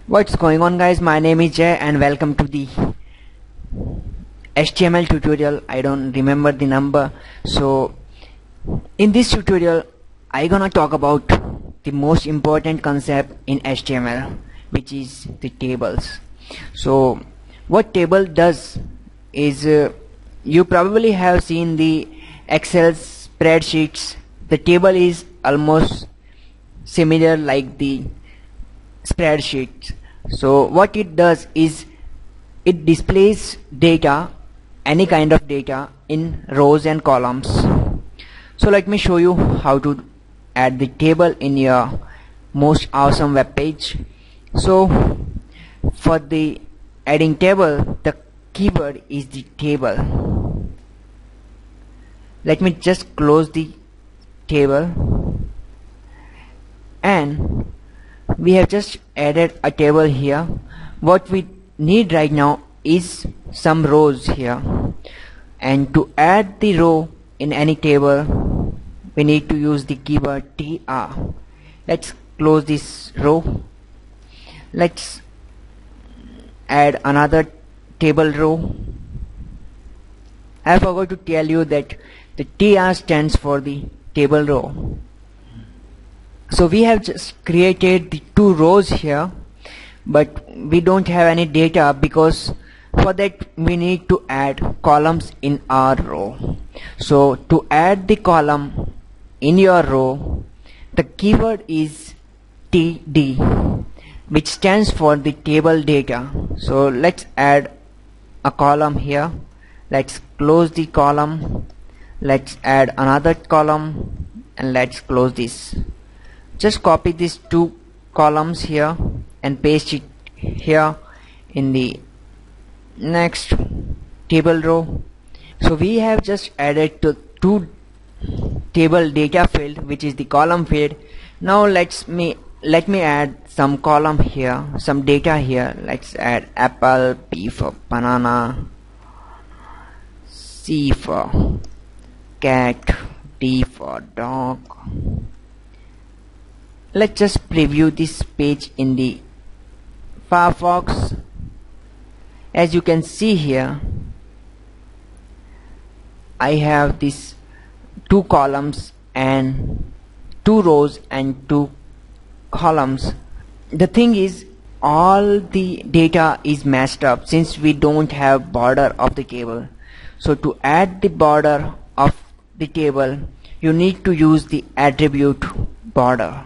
What's going on, guys? My name is Jay and welcome to the HTML tutorial. I don't remember the number. So in this tutorial I gonna talk about the most important concept in HTML, which is the tables. So what table does is you probably have seen the Excel spreadsheets. The table is almost similar like the spreadsheet. So what it does is it displays data, any kind of data, in rows and columns. So let me show you how to add the table in your most awesome web page. So for the adding table, the keyword is the table. Let me just close the table, and we have just added a table here. What we need right now is some rows here, and to add the row in any table we need to use the keyword tr. Let's close this row. Let's add another table row. I forgot to tell you that the tr stands for the table row. So we have just created the two rows here, but we don't have any data, because for that we need to add columns in our row. So to add the column in your row, the keyword is td, which stands for the table data. So let's add a column here. Let's close the column. Let's add another column, and let's close this. Just copy these two columns here and paste it here in the next table row. So we have just added to two table data field, which is the column field. Now let me add some column here, some data here. Let's add apple, B for banana, C for cat, D for dog. Let's just preview this page in the Firefox. As you can see here, I have these two columns and two rows and two columns. The thing is, all the data is messed up since we don't have border of the table. So to add the border of the table, you need to use the attribute border.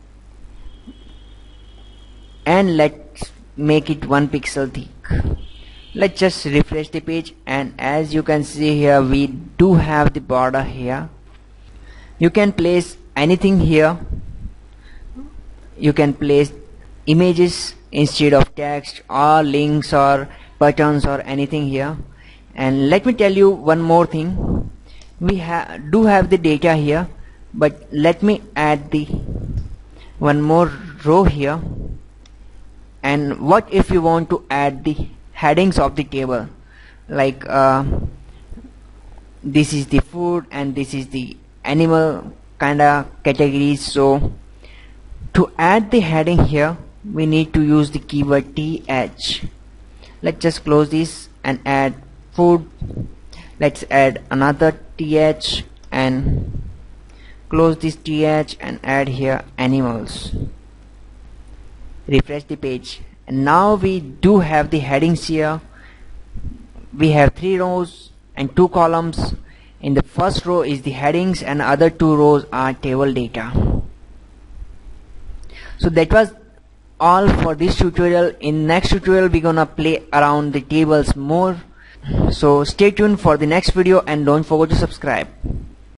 And let's make it 1 pixel thick. Let's just refresh the page, and as you can see here, we do have the border here. You can place anything here. You can place images instead of text, or links or buttons or anything here. And let me tell you one more thing. We do have the data here, but let me add the one more row here. And what if you want to add the headings of the table, like this is the food and this is the animal kind of categories. So to add the heading here, we need to use the keyword th. Let's just close this and add food. Let's add another th and close this th and add here animals. Refresh the page, and now we do have the headings here. We have 3 rows and 2 columns. In the first row is the headings, and other 2 rows are table data. So that was all for this tutorial. In next tutorial we're gonna play around the tables more. So stay tuned for the next video, and don't forget to subscribe.